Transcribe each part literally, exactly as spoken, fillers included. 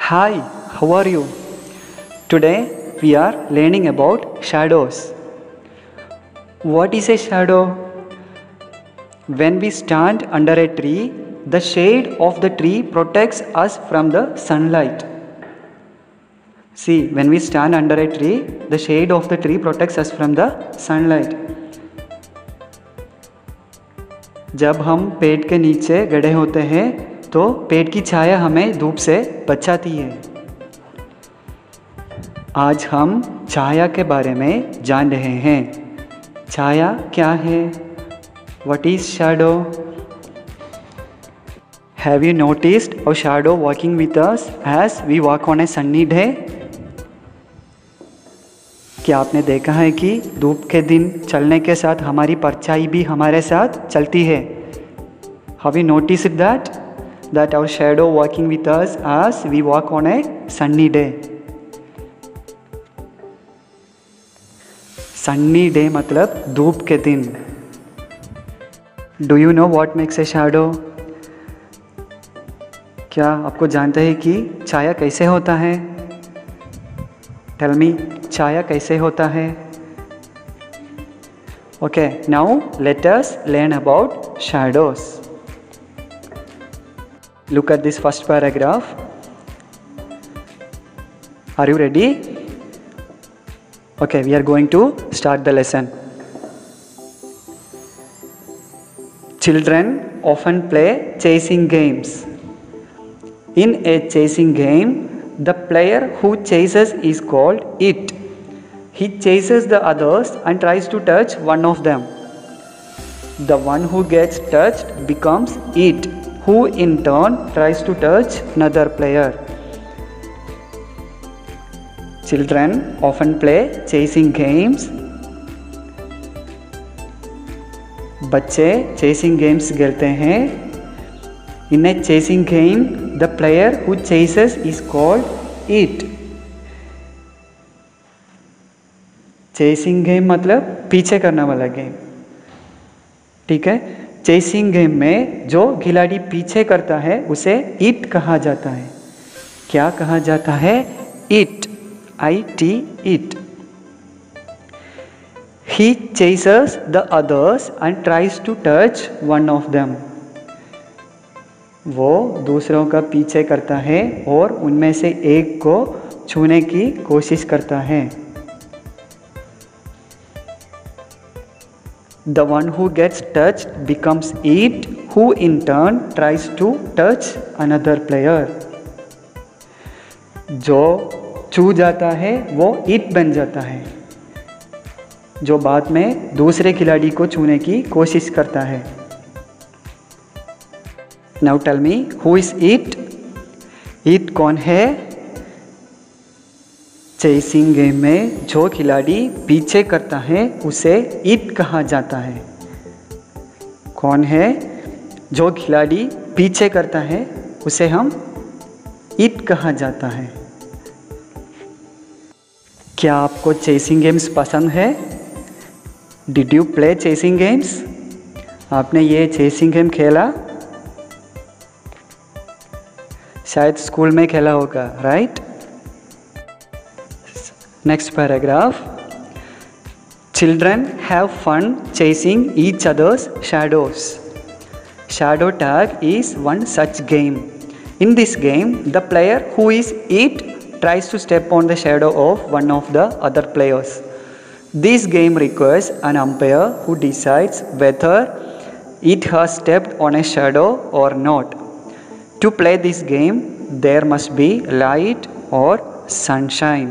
Hi, how are you? Today we are learning about shadows. What is a shadow? When we stand under a tree, the shade of the tree protects us from the sunlight. See, when we stand under a tree, the shade of the tree protects us from the sunlight. जब हम पेड़ के नीचे गड़े होते हैं तो पेड़ की छाया हमें धूप से बचाती है। आज हम छाया के बारे में जान रहे हैं। छाया क्या है? What is shadow? Have you noticed a shadow walking with us as we walk on a sunny day? क्या आपने देखा है कि धूप के दिन चलने के साथ हमारी परछाई भी हमारे साथ चलती है? Have you noticed that? That our shadow walking with us as we walk on a sunny day. Sunny day मतलब धूप के दिन। Do you know what makes a shadow? क्या आपको जानते हैं कि छाया कैसे होता है? Tell me, छाया कैसे होता है? Okay, now let us learn about shadows. Look at this first paragraph. Are you ready? Okay, we are going to start the lesson. Children often play chasing games. In a chasing game, the player who chases is called it. He chases the others and tries to touch one of them. The one who gets touched becomes it, who in turn tries to touch another player. Children often play chasing games. बच्चे chasing games खेलते हैं. In a chasing game, the player who chases is called it. Chasing game मतलब पीछे करने वाला game, ठीक है? Chasing game में जो खिलाड़ी पीछे करता है उसे इट कहा जाता है। क्या कहा जाता है? It, I T, it. He chases the others and tries to touch one of them. वो दूसरों का पीछे करता है और उनमें से एक को छूने की कोशिश करता है। The one who gets touched becomes it, who in turn tries to touch another player. जो छू जाता है वो it बन जाता है, जो बाद में दूसरे खिलाड़ी को छूने की कोशिश करता है। Now tell me, who is it? It कौन है? चेसिंग गेम में जो खिलाड़ी पीछे करता है उसे इट कहा जाता है। कौन है? जो खिलाड़ी पीछे करता है उसे हम इट कहा जाता है। क्या आपको चेसिंग गेम्स पसंद है? Did you play chasing games? आपने ये चेसिंग गेम खेला? शायद स्कूल में खेला होगा, right? Next paragraph. Children have fun chasing each other's shadows. Shadow tag is one such game. In this game, the player who is it tries to step on the shadow of one of the other players. This game requires an umpire who decides whether it has stepped on a shadow or not. To play this game, there must be light or sunshine.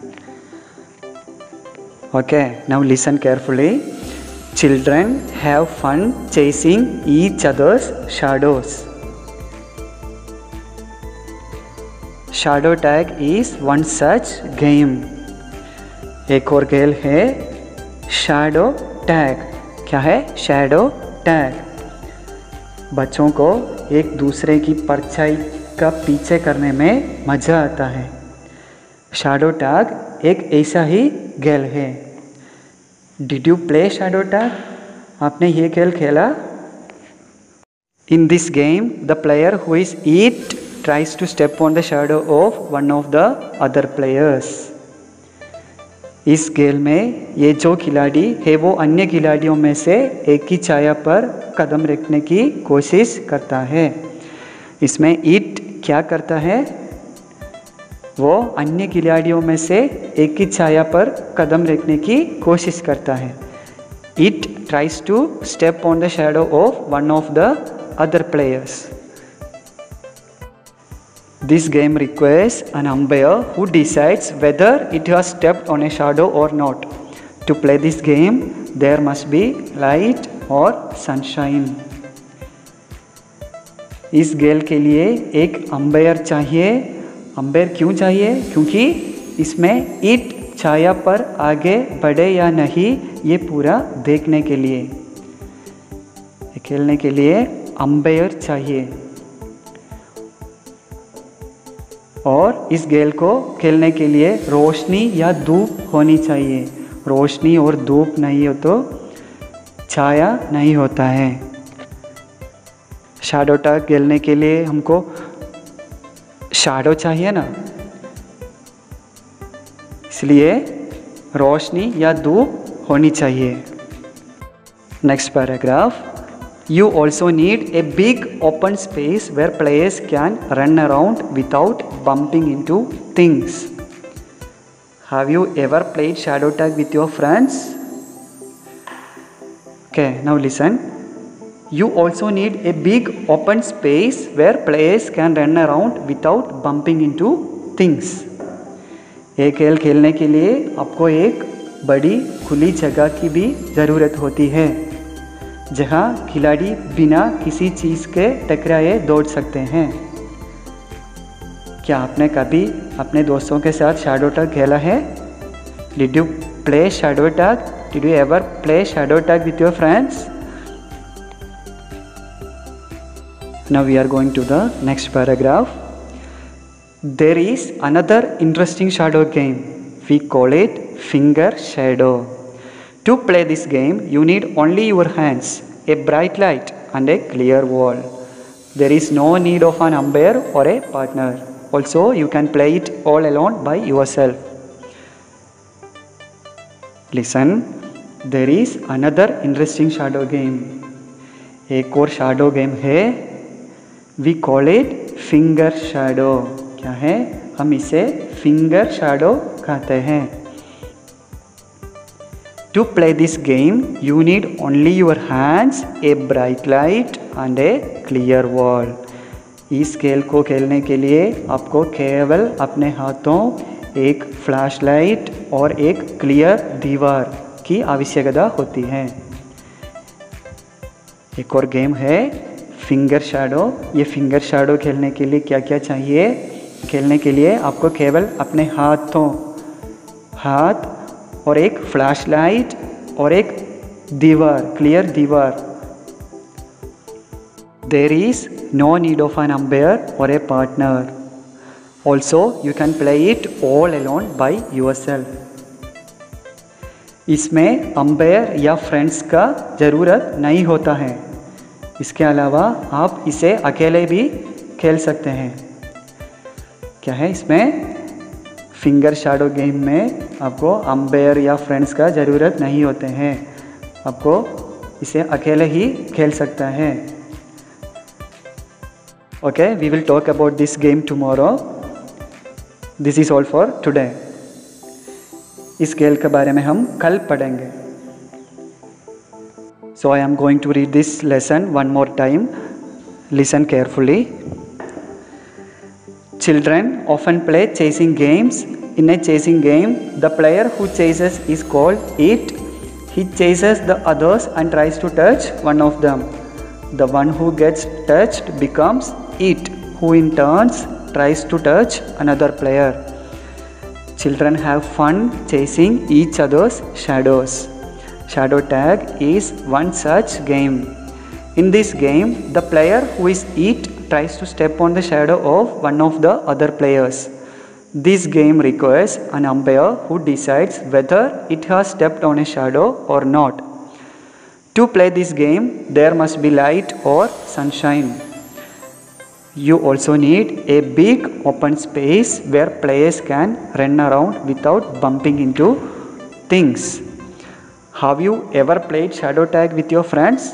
Okay, now listen carefully. Children have fun chasing each other's shadows. Shadow tag is one such game. एक और खेल है shadow tag. क्या है? Shadow tag. बच्चों को एक दूसरे की परछाई का पीछे करने में मज़ा आता है। शैडो टैग एक ऐसा ही खेल है। Did you play shadow tag? आपने ये खेल खेला? In this game, the player who is it tries to step on the shadow of one of the other players. इस खेल में ये जो खिलाड़ी है वो अन्य खिलाड़ियों में से एक की छाया पर कदम रखने की कोशिश करता है। इसमें इट क्या करता है, वो अन्य खिलाड़ियों में से एक की छाया पर कदम रखने की कोशिश करता है। It tries to step on the shadow of one of the other players. This game requires an umpire who decides whether it has stepped on a shadow or not. To play this game, there must be light or sunshine. इस खेल के लिए एक umpire चाहिए। Umpire क्यों चाहिए? क्योंकि इसमें इट छाया पर आगे बढ़े या नहीं ये पूरा देखने के लिए, खेलने के लिए अंपायर चाहिए। और इस खेल को खेलने के लिए रोशनी या धूप होनी चाहिए। रोशनी और धूप नहीं हो तो छाया नहीं होता है। शैडो टैग खेलने के लिए हमको शैडो चाहिए ना, इसलिए रोशनी या धूप होनी चाहिए। Next paragraph, You also need a big open space where players can run around without bumping into things. Have you ever played shadow tag with your friends? Okay, now listen. You also need a big open space where players can run around without bumping into things. ये खेल खेलने के लिए आपको एक बड़ी खुली जगह की भी ज़रूरत होती है, जहाँ खिलाड़ी बिना किसी चीज़ के टकराए दौड़ सकते हैं। क्या आपने कभी अपने दोस्तों के साथ शैडो टैग खेला है? Did you play shadow tag? Did you ever play shadow tag with your friends? Now we are going to the next paragraph. There is another interesting shadow game. We call it finger shadow. To play this game, you need only your hands, a bright light and a clear wall. There is no need of an umpire or a partner. Also, you can play it all alone by yourself. Listen, there is another interesting shadow game. एक और shadow game है. We call it finger shadow. क्या है? हम इसे finger shadow कहते हैं. To play this game, you need only your hands, a bright light and a clear wall. इस खेल को खेलने के लिए आपको केवल अपने हाथों, एक फ्लैश लाइट और एक क्लियर दीवार की आवश्यकता होती है. एक और गेम है फिंगर शैडो. ये फिंगर शैडो खेलने के लिए क्या क्या चाहिए? खेलने के लिए आपको केवल अपने हाथों, हाथ और एक फ्लैश लाइट और एक दीवार, क्लियर दीवार. There is no need of an umpire or a partner. Also, you can play it all alone by yourself. इसमें अंपायर या फ्रेंड्स का ज़रूरत नहीं होता है. इसके अलावा आप इसे अकेले भी खेल सकते हैं. क्या है इसमें? फिंगर शैडो गेम में आपको अंपायर या फ्रेंड्स का ज़रूरत नहीं होते हैं. आपको इसे अकेले ही खेल सकता है. Okay, we will talk about this game tomorrow. This is all for today. इस खेल के बारे में हम कल पढ़ेंगे. So I am going to read this lesson one more time. Listen carefully. Children often play chasing games. In a chasing game, the player who chases is called it. He chases the others and tries to touch one of them. The one who gets touched becomes it, who in turn tries to touch another player. Children have fun chasing each other's shadows. Shadow tag is one such game. In this game, the player who is it tries to step on the shadow of one of the other players. This game requires an umpire who decides whether it has stepped on a shadow or not. To play this game, there must be light or sunshine. You also need a big open space where players can run around without bumping into things. Have you ever played shadow tag with your friends?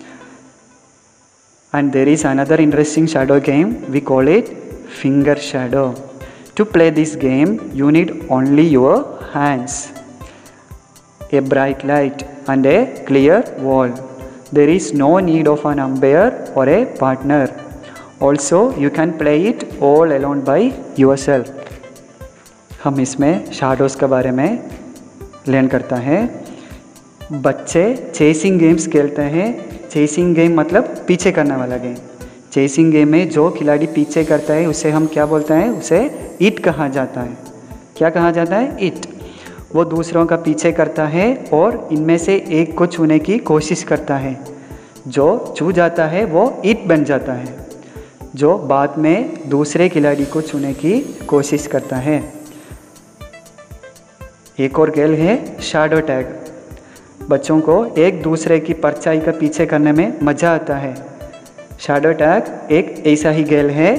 And there is another interesting shadow game, we call it finger shadow. To play this game, you need only your hands, a bright light and a clear wall. There is no need of an umpire or a partner. Also, you can play it all alone by yourself. हम इसमें shadows के बारे में learn करता है। बच्चे chasing games खेलते हैं। chasing game मतलब पीछे करने वाला गेम। chasing game में जो खिलाड़ी पीछे करता है उसे हम क्या बोलते हैं? उसे it कहा जाता है। क्या कहा जाता है? it। वो दूसरों का पीछे करता है और इनमें से एक को छूने की कोशिश करता है। जो छू जाता है वो it बन जाता है, जो बाद में दूसरे खिलाड़ी को छूने की कोशिश करता है। एक और खेल है शैडो टैग। बच्चों को एक दूसरे की परछाई का पीछे करने में मज़ा आता है। शैडो टैग एक ऐसा ही खेल है।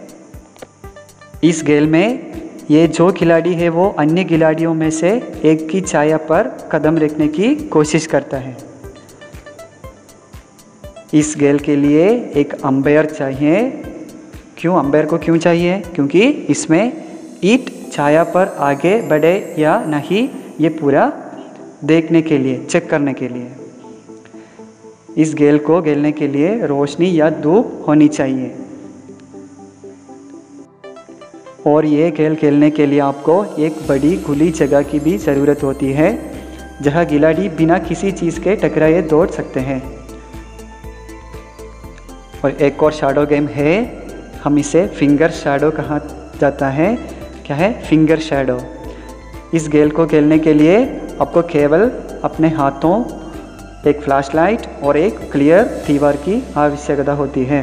इस खेल में ये जो खिलाड़ी है वो अन्य खिलाड़ियों में से एक की छाया पर कदम रखने की कोशिश करता है। इस खेल के लिए एक अंपायर चाहिए। क्यों अंपायर को क्यों चाहिए? क्योंकि इसमें ईट छाया पर आगे बढ़े या नहीं ये पूरा देखने के लिए, चेक करने के लिए। इस खेल को खेलने के लिए रोशनी या धूप होनी चाहिए। और ये खेल खेलने के लिए आपको एक बड़ी खुली जगह की भी ज़रूरत होती है जहाँ खिलाड़ी बिना किसी चीज़ के टकराए दौड़ सकते हैं। और एक और शैडो गेम है, हम इसे फिंगर शैडो कहा जाता है। क्या है? Finger shadow. इस खेल को खेलने के लिए आपको केवल अपने हाथों, एक फ्लैशलाइट और एक क्लियर दीवार की आवश्यकता होती है।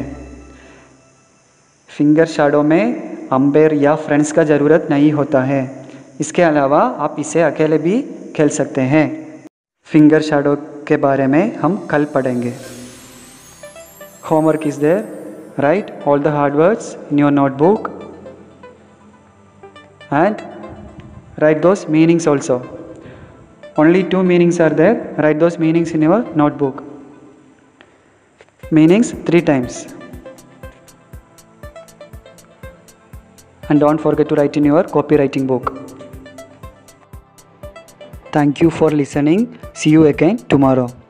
फिंगर शैडो में अंपायर या फ्रेंड्स का ज़रूरत नहीं होता है। इसके अलावा आप इसे अकेले भी खेल सकते हैं। फिंगर शैडो के बारे में हम कल पढ़ेंगे। Homework is there, right all the hard words in your notebook and write those meanings also. Only two meanings are there. Write those meanings in your notebook. Meanings three times. And don't forget to write in your copywriting book. Thank you for listening. See you again tomorrow.